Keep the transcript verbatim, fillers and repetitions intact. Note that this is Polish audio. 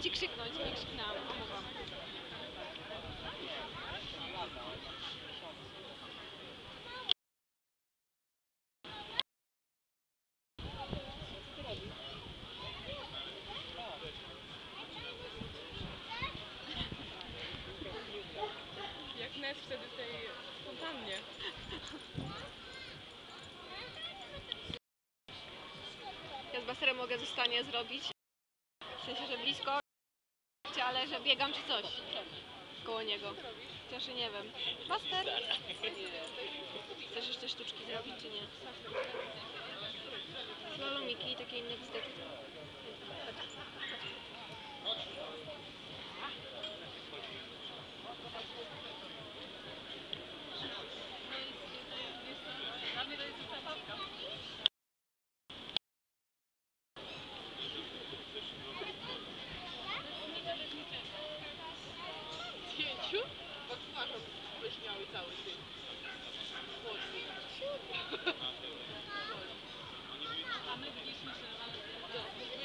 ci krzyknąć, nie krzyknęłam. O, mogłam. Jak Ness wtedy w tej fontannie. Ja z Basterem mogę zostanie zrobić. W sensie, że blisko, ale że biegam czy coś koło niego. Chociaż nie wiem. Baster! Chcesz jeszcze sztuczki zrobić, czy nie? Slalomiki i takie inne bzdety. Zdjęciu? Bo twarzą wyśmiały cały dzień. A my byliśmy się